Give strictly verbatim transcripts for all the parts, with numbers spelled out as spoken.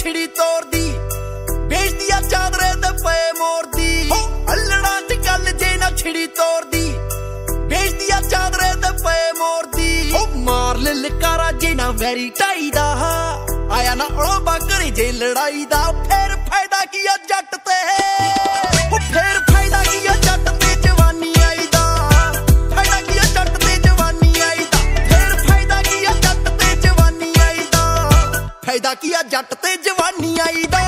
ਛਿੜੀ ਤੋਰਦੀ ਵੇਚਦੀ ਆ ਚਾਦਰੇ ਤੇ ਪਏ ਮੋਰਦੀ ਅਲੜਾਂ ਚ ਗੱਲ ਜੇ ਨਾ ਛਿੜੀ ਤੋਰਦੀ ਵੇਚਦੀ ਆ ਚਾਦਰੇ ਤੇ ਪਏ ਮੋਰਦੀ ਮਾਰ ਲੈ ਲਕਾਰਾ ਜੇ ਨਾ ਵੈਰੀ ਢਾਈ ਦਾ ਆਇਆ ਨਾ ਉਹ ਘਰੇ ਜੇ ਲੜਾਈ ਦਾ ਫੇਰ ਫਾਇਦਾ ਕੀ ਆ ਜੱਟ ਤੇ ਉਹ ਫੇਰ ਫਾਇਦਾ ਕੀ ਆ ਜੱਟ ਤੇ ਜਵਾਨੀ ਆਈ ਦਾ ਫਾਇਦਾ ਕੀ ਆ ਜੱਟ ਤੇ ਜਵਾਨੀ ਆਈ ਦਾ ਫੇਰ ਫਾਇਦਾ ਕੀ ਆ ਜੱਟ ਤੇ ਜਵਾਨੀ ਆਈ ਦਾ ਫਾਇਦਾ ਕੀ ਆ ਜੱਟ ਤੇ ਜਵਾਨੀ ਆਈ ਦਾ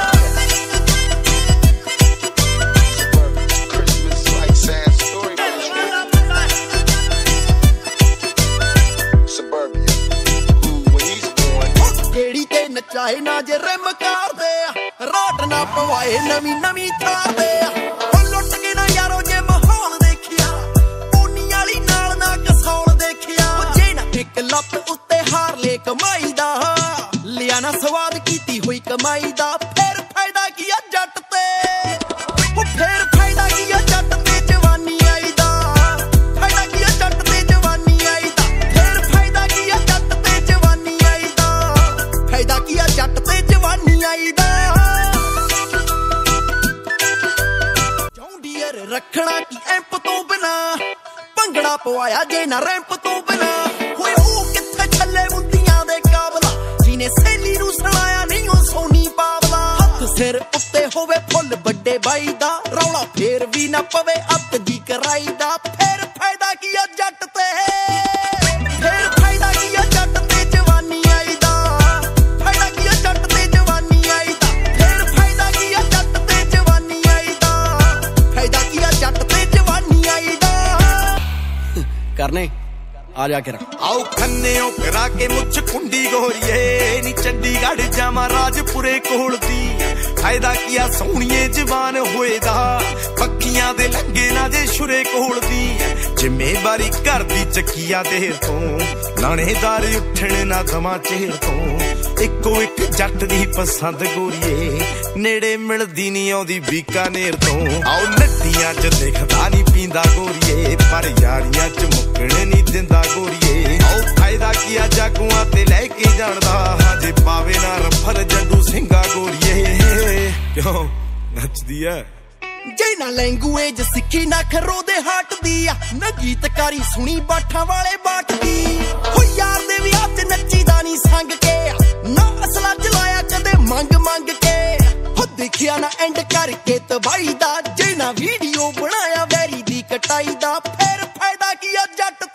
ਚਾਹੇ ਨਾ ਜੇ ਰਿਮ ਕਰਦੇ ਰਾਟ ਨਾ ਪਵਾਏ ਨਵੀਂ ਨਵੀਂ ਥਾਰ ਦੇ ਉਹ ਲੁੱਟ ਕੇ ਨਾ ਯਾਰੋ ਜੇ ਮਾਹੌਲ ਦੇਖਿਆ ਪੂਨੀ ਵਾਲੀ ਨਾਲ ਨਾ ਕਸੌਲ ਦੇਖਿਆ ਜੇ ਨਾ ਇੱਕ ਲੱਤ ਉੱਤੇ ਹਾਰ ਲੈ ਕਮਾਈ ਦਾ ਲਿਆ ਨਾ ਸਵਾਦ ਕੀਤੀ ਹੋਈ ਕਮਾਈ ਦਾ ਫੇਰ ਫਾਇਦਾ ਕੀ ਆ ਜੱਟ ਤੇ ਉਹ ਫੇਰ ਫਾਇਦਾ ਕੀ ਆ ਜੱਟ ਤੇ ਜਵਾਨੀ ਆਈ ਦਾ ਫਾਇਦਾ ਕੀ ਆ ਜੱਟ ਤੇ ਜਵਾਨੀ ਆਈ ਦਾ ਫੇਰ ਫਾਇਦਾ ਕੀ ਆ ਜੱਟ ਤੇ ਜਵਾਨੀ ਆਈ ਦਾ ਫਾਇਦਾ ਕੀ ਆ ਜੱਟ ਤੇ ਜਵਾਨੀ ਆਈ ਦਾ ਜੌਂਡੀਅਰ ਰੱਖਣਾ ਕੀ ਐਂਪ ਤੋਂ ਬਿਨਾ ਭੰਗੜਾ ਪਵਾਇਆ ਜੇ ਨਾ ਰੈਂਪ ਤੋਂ ਬਿਨਾ ਹੋਏ ਉਹ ਕਿੱਥੇ ਛੱਲੇ ਮੁੰਦੀਆਂ ਦੇ ਕਾਬਲਾ ਜਿਹਨੇ ਸਹੇਲੀ ਨੂੰ ਸੁਣਾਇਆ ਨਹੀਂ ਉਹ ਸੋਨੀ ਪਾਵਲਾ ਹੱਥ ਸਿਰ ਉੱਤੇ ਹੋਵੇ ਫੁੱਲ ਵੱਡੇ ਬਾਈ ਦਾ ਰੌਲਾ ਫੇਰ ਵੀ ਨਾ ਪਵੇ ਅੱਤ ਦੀ ਕਰਾਈ ਦਾ ਫੇਰ ਫਾਇਦਾ ਕੀ ਆ ਜੱਟ ਤੇ ਫੇਰ ਫਾਇਦਾ ਕੀ ਆ ਜੱਟ ਤੇ ਜਵਾਨੀ ਆਈ ਦਾ ਫਾਇਦਾ ਕੀ ਆ ਜੱਟ ਤੇ ਜਵਾਨੀ ਆਈ ਦਾ ਫੇਰ ਫਾਇਦਾ ਕੀ ਆ ਜੱਟ ਤੇ ਜਵਾਨੀ ਆਈ ਦਾ ਫਾਇਦਾ ਕੀ ਆ ਜੱਟ ਤੇ ਜਵਾਨੀ ਆਈ ਦਾ ਕਰਨੇ ਆ ਜਾ ਕੇ ਆਓ ਖੰਨਿਓ ਕਰਾ ਕੇ ਮੁੱਛ ਕੁੰਡੀ ਗੋਰੀਏ ਨੀ ਚੰਡੀਗੜ੍ਹ ਜਾਵਾਂ ਰਾਜਪੁਰੇ ਕੋਲ ਦੀ ਫਾਇਦਾ ਕੀ ਆ ਸੋਹਣੀਏ ਜਵਾਨ ਹੋਏ ਦਾ ਪੱਖੀਆਂ ਦੇ ਲੱਗੇ ਨਾ ਜੇ ਸ਼ੁਰੇ ਕੋਲ ਦੀ ਜ਼ਿੰਮੇਵਾਰੀ ਘਰ ਦੀ ਚੱਕੀਆ ਦੇਰ ਤੋਂ ਲਾਣੇਦਾਰ ਉੱਠਣ ਨਾ ਦਵਾਂ ਚਿਹਰ ਤੋਂ ਇੱਕੋ ਇੱਕ ਜੱਟ ਦੀ ਪਸੰਦ ਗੋਰੀਏ ਨੇੜੇ ਮਿਲਦੀ ਨੀ ਆਉਂਦੀ ਬੀਕਾਨੇਰ ਤੋਂ ਆਓ ਨੱਟੀਆਂ ਚ ਦੇਖਦਾ ਨੀ ਪੀਂਦਾ ਗੋਰੀਏ ਪਰ ਯਾਰੀਆਂ ਚ ਮੁੱਕਣ ਨੀ ਦਿੰਦਾ ਗੋਰੀਏ ਆਓ ਫਾਇਦਾ ਕੀ ਆ ਜਾਗੂਆਂ ਤੇ ਲੈ ਕੇ ਜਾਣਦਾ ਹਜੇ ਪਾਵੇ ਨਾ ਰਫਲ ਜੱਡੂ ਸਿੰਘਾ ਗੋਰੀਏ ਕਿਉਂ ਨੱਚਦੀ ਐ ਜੇ ਨਾ ਲੈਂਗੂਏਜ ਸਿੱਖੀ ਨਾ ਖਰੋ ਦੇ ਹਾਟ ਦੀ ਆ ਨਾ ਗੀਤਕਾਰੀ ਸੁਣੀ ਬਾਠਾਂ ਵਾਲੇ ਬਾਟ ਦੀ ਹੋ ਯਾਰ ਦੇ ਵਿਆਹ ਤੇ ਨੱਚੀਦਾ ਨੀ ਸੰਗ ਕੇ ਨਾ ਅਸਲਾ ਚਲਾਇਆ ਕਦੇ ਮੰਗ ਮੰਗ ਕੇ ਹੋ ਦੇਖਿਆ ਨਾ ਐਂਡ ਕਰਕੇ ਤਬਾਈ ਦਾ ਜੇ ਨਾ ਵੀਡੀਓ ਬਣਾਇਆ ਵੈਰੀ ਦੀ ਕਟਾਈ ਦਾ ਫੇਰ ਫਾਇਦਾ ਕੀ ਆ ਜੱਟ